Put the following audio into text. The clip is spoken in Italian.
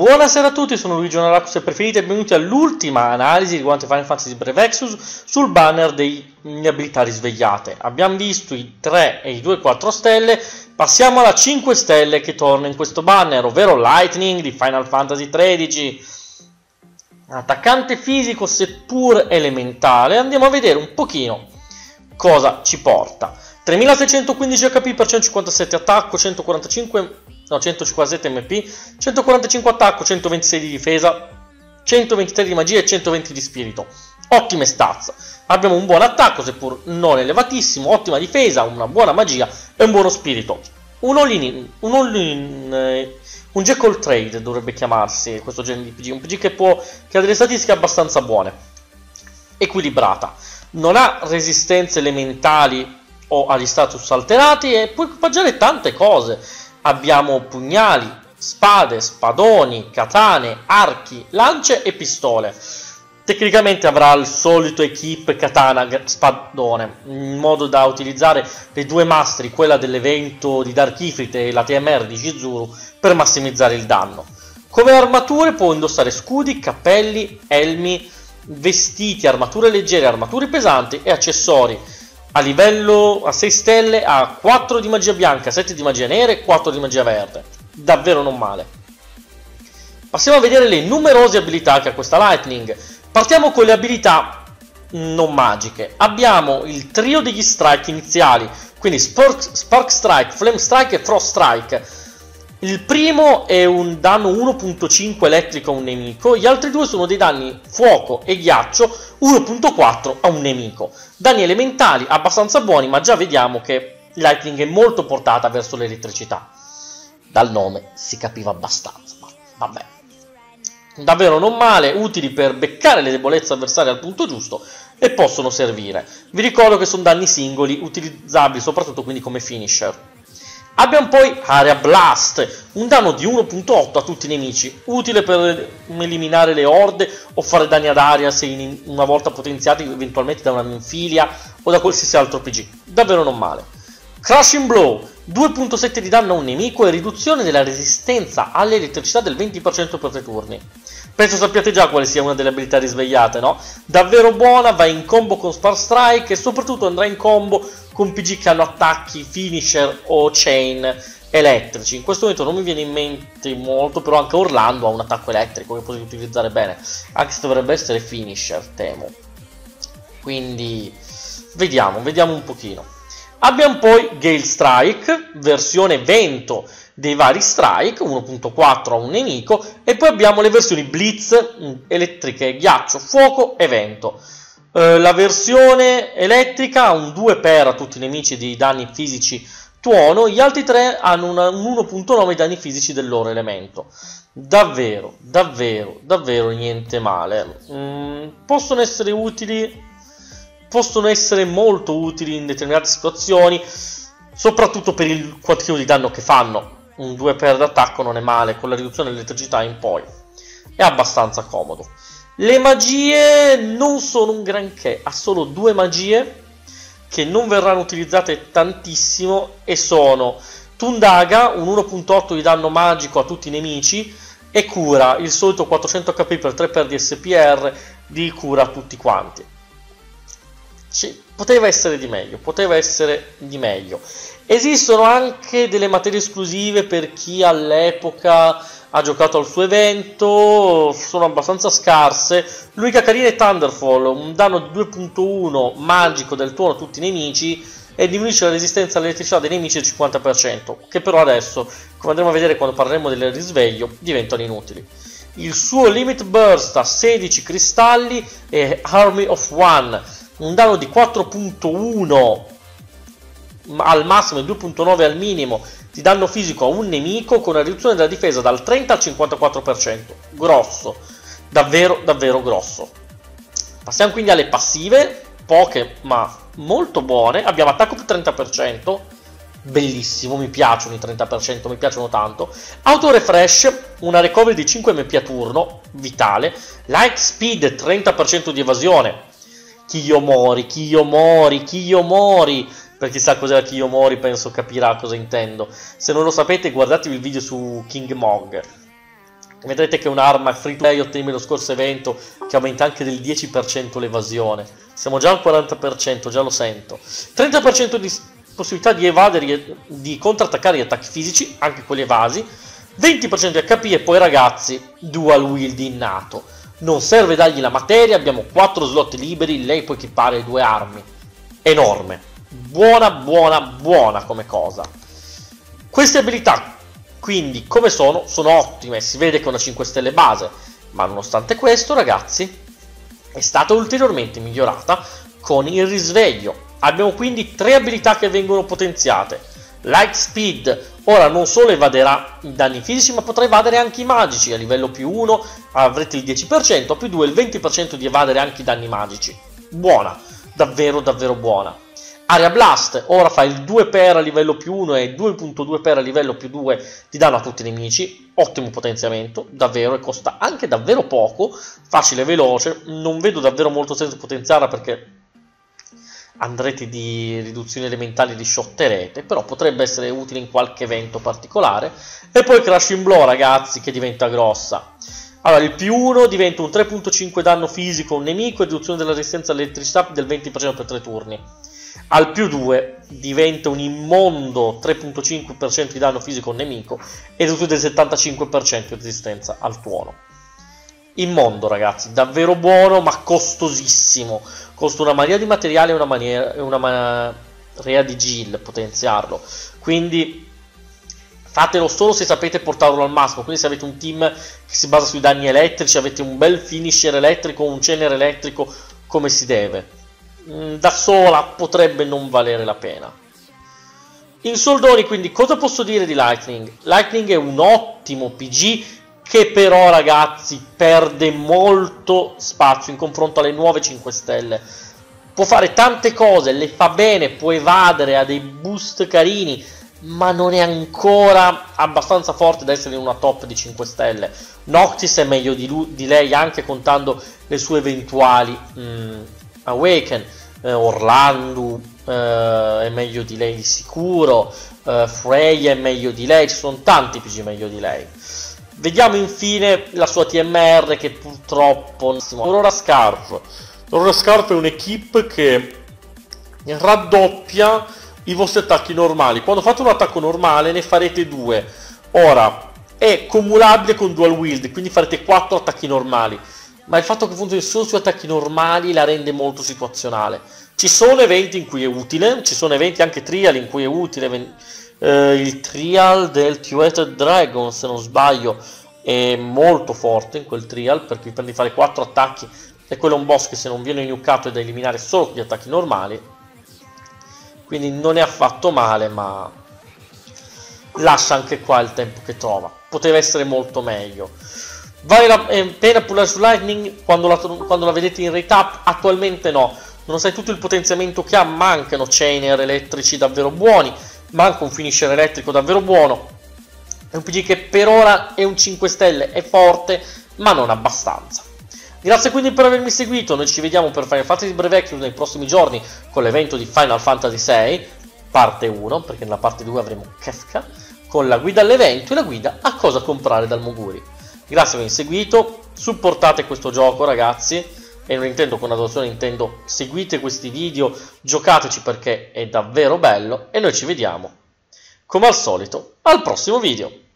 Buonasera a tutti, sono Luigi Onarax e preferite e benvenuti all'ultima analisi riguardante Final Fantasy Brave Exvius sul banner delle abilità risvegliate. Abbiamo visto i 3 e i 2 4 stelle, passiamo alla 5 stelle che torna in questo banner, ovvero Lightning di Final Fantasy XIII. Attaccante fisico seppur elementale, andiamo a vedere un pochino cosa ci porta. 3615 HP per 157 attacco, 157 MP, 145 attacco, 126 di difesa, 123 di magia e 120 di spirito. Ottime stats. Abbiamo un buon attacco, seppur non elevatissimo, ottima difesa, una buona magia e un buono spirito. Un Jackal Trade dovrebbe chiamarsi questo genere di PG, un PG che ha delle statistiche abbastanza buone, equilibrata. Non ha resistenze elementali o agli status alterati e può equipaggiare tante cose. Abbiamo pugnali, spade, spadoni, katane, archi, lance e pistole. Tecnicamente avrà il solito equip katana spadone, in modo da utilizzare le due mastri, quella dell'evento di Dark Ifrit e la TMR di Chizuru, per massimizzare il danno. Come armature può indossare scudi, cappelli, elmi, vestiti, armature leggere, armature pesanti e accessori. A livello a 6 stelle ha 4 di magia bianca, 7 di magia nera e 4 di magia verde. Davvero non male. Passiamo a vedere le numerose abilità che ha questa Lightning. Partiamo con le abilità non magiche. Abbiamo il trio degli strike iniziali, quindi Spark Strike, Flame Strike e Frost Strike. Il primo è un danno 1.5 elettrico a un nemico, gli altri due sono dei danni fuoco e ghiaccio 1.4 a un nemico. Danni elementali abbastanza buoni, ma già vediamo che Lightning è molto portata verso l'elettricità. Dal nome si capiva abbastanza, ma vabbè. Davvero non male, utili per beccare le debolezze avversarie al punto giusto e possono servire. Vi ricordo che sono danni singoli, utilizzabili soprattutto quindi come finisher. Abbiamo poi Area Blast, un danno di 1.8 a tutti i nemici, utile per eliminare le orde o fare danni ad area se una volta potenziati eventualmente da una Minfilia o da qualsiasi altro PG. Davvero non male. Crushing Blow, 2.7 di danno a un nemico e riduzione della resistenza all'elettricità del 20% per 3 turni. Penso sappiate già quale sia una delle abilità risvegliate, no? Davvero buona, va in combo con Spark Strike e soprattutto andrà in combo con PG che hanno attacchi, finisher o chain elettrici. In questo momento non mi viene in mente molto, però anche Orlando ha un attacco elettrico che potete utilizzare bene, anche se dovrebbe essere finisher, temo. Quindi vediamo un pochino. Abbiamo poi Gale Strike, versione vento dei vari strike, 1.4 a un nemico, e poi abbiamo le versioni Blitz, elettriche, ghiaccio, fuoco e vento. La versione elettrica ha un 2 per a tutti i nemici di danni fisici tuono, gli altri 3 hanno un 1.9 danni fisici del loro elemento. Davvero niente male. Possono essere utili, possono essere molto utili in determinate situazioni, soprattutto per il quantitativo di danno che fanno. Un 2 per d'attacco non è male, con la riduzione dell'elettricità in poi è abbastanza comodo. Le magie non sono un granché, ha solo 2 magie che non verranno utilizzate tantissimo e sono Tundaga, un 1.8 di danno magico a tutti i nemici, e cura, il solito 400 HP per 3 per di SPR di cura a tutti quanti. Poteva essere di meglio, Esistono anche delle materie esclusive per chi all'epoca ha giocato al suo evento, sono abbastanza scarse. L'unica carina è Thunderfall, un danno di 2.1 magico del tuono a tutti i nemici e diminuisce la resistenza all'elettricità dei nemici del 50%, che però adesso, come andremo a vedere quando parleremo del risveglio, diventano inutili. Il suo Limit Burst a 16 cristalli e Army of One, un danno di 4.1 al massimo e 2.9 al minimo di danno fisico a un nemico, con una riduzione della difesa dal 30 al 54%. Grosso, davvero grosso. Passiamo quindi alle passive, poche ma molto buone. Abbiamo attacco più 30%, bellissimo, mi piacciono i 30%, mi piacciono tanto. Auto refresh, una recovery di 5 MP a turno, vitale. Light speed, 30% di evasione. Kiyomori, per chi sa cos'è la Kiyomori penso capirà cosa intendo. Se non lo sapete guardatevi il video su King Mog. Vedrete che un'arma free to play ottenibile lo scorso evento che aumenta anche del 10% l'evasione. Siamo già al 40%, già lo sento. 30% di possibilità di evadere, di contrattaccare gli attacchi fisici, anche quelli evasi. 20% di HP e poi ragazzi, dual wield innato. Non serve dargli la materia, abbiamo 4 slot liberi, lei può equipare 2 armi. Enorme. Buona, buona, buona come cosa. Queste abilità, quindi, come sono? Sono ottime, si vede che è una 5 stelle base, ma nonostante questo, ragazzi, è stata ulteriormente migliorata con il risveglio. Abbiamo quindi 3 abilità che vengono potenziate. Light Speed, ora non solo evaderà i danni fisici, ma potrà evadere anche i magici. A livello più 1 avrete il 10%, a più 2 il 20% di evadere anche i danni magici. Buona, davvero davvero buona. Area Blast, ora fa il 2 per a livello più 1 e 2.2 per a livello più 2 di danno a tutti i nemici. Ottimo potenziamento, davvero, e costa anche davvero poco, facile e veloce. Non vedo davvero molto senso potenziarla perché andrete di riduzioni elementali, li shotterete, però potrebbe essere utile in qualche evento particolare. E poi Crashing Blow, ragazzi, che diventa grossa. Allora, il più 1 diventa un 3.5 danno fisico a un nemico e riduzione della resistenza all'elettricità del 20% per 3 turni. Al più 2 diventa un immondo 3.5% di danno fisico a un nemico e riduzione del 75% di resistenza al tuono. Immondo, ragazzi, davvero buono, ma costosissimo. Costa una marea di materiale e una marea di gil potenziarlo. Quindi fatelo solo se sapete portarlo al massimo. Quindi se avete un team che si basa sui danni elettrici, avete un bel finisher elettrico, un cenere elettrico come si deve. Da sola potrebbe non valere la pena. In soldoni, quindi, cosa posso dire di Lightning? Lightning è un ottimo PG che però, ragazzi, perde molto spazio in confronto alle nuove 5 stelle. Può fare tante cose, le fa bene, può evadere, ha dei boost carini, ma non è ancora abbastanza forte da essere in una top di 5 stelle. Noctis è meglio di lei, anche contando le sue eventuali Awaken. Orlando è meglio di lei di sicuro. Freya è meglio di lei, ci sono tanti PG meglio di lei. Vediamo infine la sua TMR, che purtroppo Aurora Scarf. Aurora Scarf è un'equipe che raddoppia i vostri attacchi normali. Quando fate un attacco normale ne farete 2. Ora è cumulabile con dual wield, quindi farete 4 attacchi normali, ma il fatto che funzioni solo sui attacchi normali la rende molto situazionale. Ci sono eventi in cui è utile, ci sono eventi anche trial in cui è utile. Il trial del Two-Headed Dragon, se non sbaglio, è molto forte in quel trial, perché vi permette di fare 4 attacchi e quello è un boss che se non viene nuccato è da eliminare solo con gli attacchi normali. Quindi non è affatto male, ma lascia anche qua il tempo che trova. Poteva essere molto meglio. Vale la pena pullare su Lightning quando la vedete in rate up? Attualmente no. Nonostante tutto il potenziamento che ha, mancano chainer elettrici davvero buoni, manca un finisher elettrico davvero buono. È un PG che per ora è un 5 stelle, è forte, ma non abbastanza. Grazie quindi per avermi seguito, noi ci vediamo per Final Fantasy Brave Exvius nei prossimi giorni con l'evento di Final Fantasy VI, parte 1, perché nella parte 2 avremo Kefka, con la guida all'evento e la guida a cosa comprare dal Moguri. Grazie per avermi seguito, supportate questo gioco, ragazzi, e non intendo con adozione, intendo seguite questi video, giocateci perché è davvero bello, e noi ci vediamo, come al solito, al prossimo video.